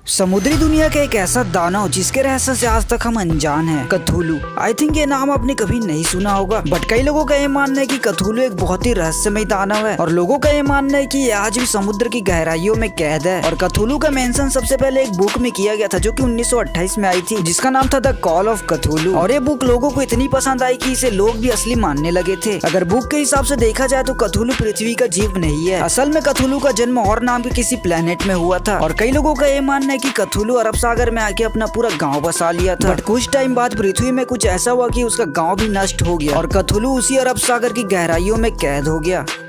समुद्री दुनिया का एक ऐसा दानव जिसके रहस्य से आज तक हम अनजान हैं, कथुलू। आई थिंक ये नाम आपने कभी नहीं सुना होगा, बट कई लोगों का ये मानना है कि कथुलू एक बहुत ही रहस्यमय दानव है और लोगों का ये मानना है कि ये आज भी समुद्र की गहराइयों में कैद है। और कथुलू का मेंशन सबसे पहले एक बुक में किया गया था जो कि 1928 में आई थी, जिसका नाम था द कॉल ऑफ कथुलू। और ये बुक लोगों को इतनी पसंद आई कि इसे लोग भी असली मानने लगे थे। अगर बुक के हिसाब से देखा जाए तो कथुलू पृथ्वी का जीव नहीं है। असल में कथुलू का जन्म और नाम के किसी प्लेनेट में हुआ था। और कई लोगों का ये मानना है कि कथुलू अरब सागर में आके अपना पूरा गांव बसा लिया था, बट कुछ टाइम बाद पृथ्वी में कुछ ऐसा हुआ कि उसका गांव भी नष्ट हो गया और कथुलू उसी अरब सागर की गहराइयों में कैद हो गया।